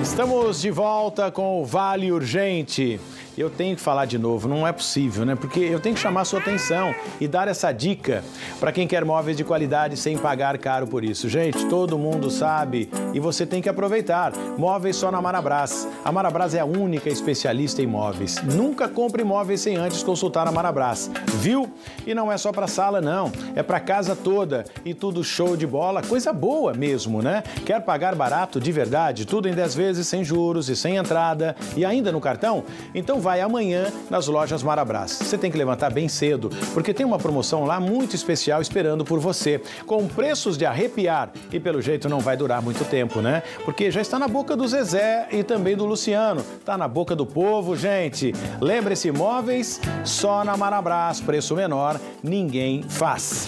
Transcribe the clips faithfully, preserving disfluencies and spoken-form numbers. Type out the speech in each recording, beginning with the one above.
Estamos de volta com o Vale Urgente. Eu tenho que falar de novo, não é possível, né? Porque eu tenho que chamar a sua atenção e dar essa dica para quem quer móveis de qualidade sem pagar caro por isso. Gente, todo mundo sabe e você tem que aproveitar. Móveis só na Marabras. A Marabras é a única especialista em móveis. Nunca compre móveis sem antes consultar a Marabras, viu? E não é só para sala, não. É para casa toda e tudo show de bola. Coisa boa mesmo, né? Quer pagar barato de verdade? Tudo em dez vezes sem juros e sem entrada e ainda no cartão? Então vai amanhã nas lojas Marabras. Você tem que levantar bem cedo, porque tem uma promoção lá muito especial esperando por você, com preços de arrepiar e pelo jeito não vai durar muito tempo, né? Porque já está na boca do Zezé e também do Luciano. Tá na boca do povo, gente. Lembre-se, móveis só na Marabras, preço menor, ninguém faz.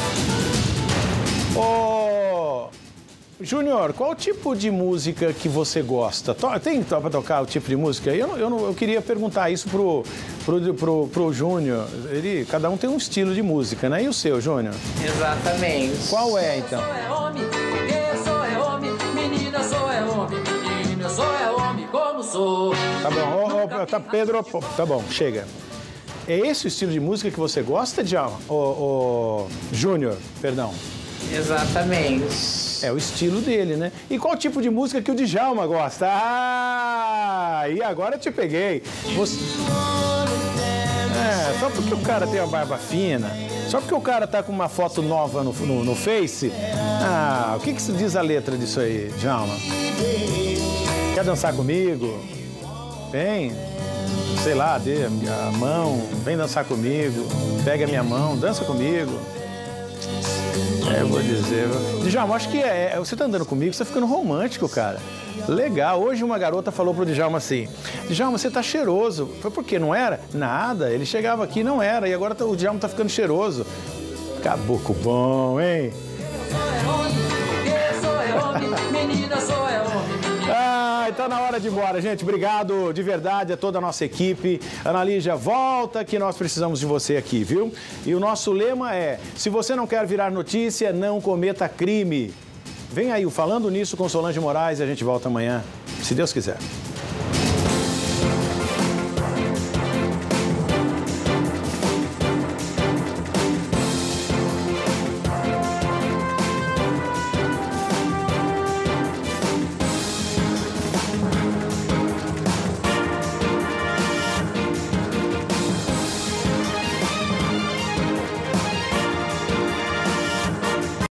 Ô... Júnior, qual tipo de música que você gosta? Tem para tocar o tipo de música? Eu, eu, eu queria perguntar isso pro, pro, pro, pro Júnior. Ele, cada um tem um estilo de música, né? E o seu, Júnior? Exatamente. Qual é, então? Eu sou é homem, eu sou é homem, menina sou é homem, menina eu sou é homem como sou. Tá bom, oh, oh, tá, Pedro, tá bom, chega. É esse o estilo de música que você gosta, Djalma? Ô, oh, oh, Júnior, perdão. Exatamente. É o estilo dele, né? E qual tipo de música que o Djalma gosta? Ah, e agora eu te peguei. Você... É, só porque o cara tem uma barba fina, só porque o cara tá com uma foto nova no, no, no Face. Ah, o que que se diz a letra disso aí, Djalma? Quer dançar comigo? Vem, sei lá, dê a mão, vem dançar comigo, pega a minha mão, dança comigo. É, eu vou dizer. Djalma, acho que é, é. Você tá andando comigo, você tá ficando romântico, cara. Legal. Hoje uma garota falou pro Djalma assim: Djalma, você tá cheiroso. Foi por quê? Não era? Nada. Ele chegava aqui e não era. E agora o Djalma tá ficando cheiroso. Caboclo bom, hein? Eu sou é homem, menina sou é homem. Ai, tá na hora de ir embora, gente. Obrigado de verdade a toda a nossa equipe. Ana Lígia, volta que nós precisamos de você aqui, viu? E o nosso lema é: se você não quer virar notícia, não cometa crime. Vem aí o Falando Nisso com Solange Moraes e a gente volta amanhã, se Deus quiser.